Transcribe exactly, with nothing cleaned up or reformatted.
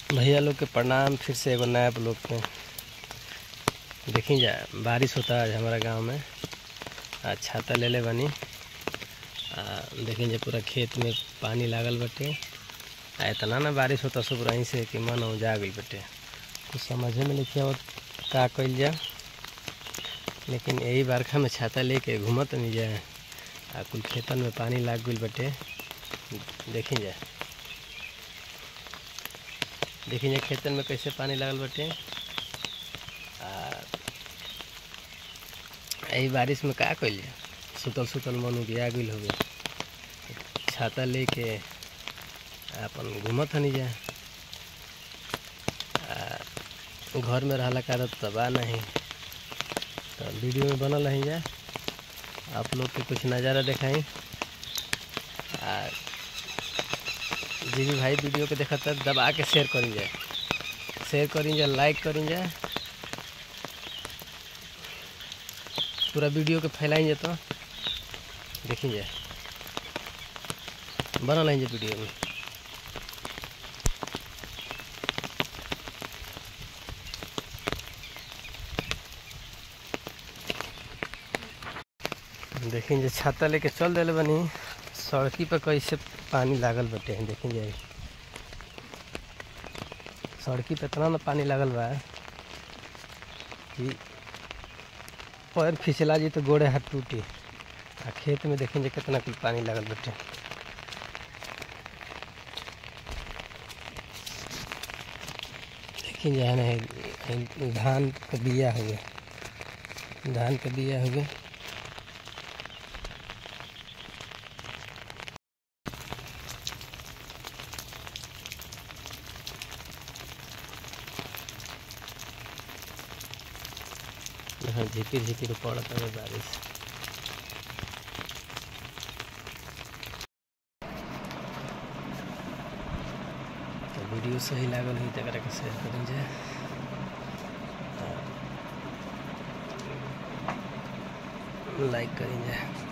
भैया लोग के प्रणाम। फिर से एगो नया ब्लॉग में देखी जा बारिश होता है हमारा गांव में। आ छाता ले ले बनी आ देखी जा पूरा खेत में पानी लागल बटे। आ इतना ना बारिश होता सब रही से कि मन उजा गई बटे। कुछ समझे में नहीं आवत का कइल जा, लेकिन यही बरखा में छाता लेके घूमत नहीं जाए। आ कुल खेतन में पानी लाग गई बटे। देखी जा देखी जा खेतन में कैसे पानी लागल बटे। आ यही बारिश में का कइल जा, सुतल सुतल मन उबिया गइल होगे। छाता लेके अपन घूमत नहीं जा। घर में रहला का तबाह नहीं तो वीडियो में बनल रही जा। आप लोग के कुछ नज़ारा दिखाई। जी भी भाई वीडियो के देखा था दबा के शेयर करी जाए, शेयर करी जाए, लाइक करी जाए, पूरा वीडियो के फैलाई जाए। तो देखी जाए बनल है वीडियो में। देखी जे छाता लेके चल दिले बनी सड़की पर कैसे पानी लागल बटे। देखी जाए सड़की पे इतना ना पानी लागल बा कि पैर फिसला जी तो गोड़े हाथ टूटी। आ खेत में देखी जे कितना कुल पानी लागल बटे। देखी जाए ना धान के बिया हुए, धान के बिया हुए। झिपिर झिपिर पड़ता है बारिश। तो वीडियो सही लागल हुई तो के शेयर करें जाए, लाइक करें जाए।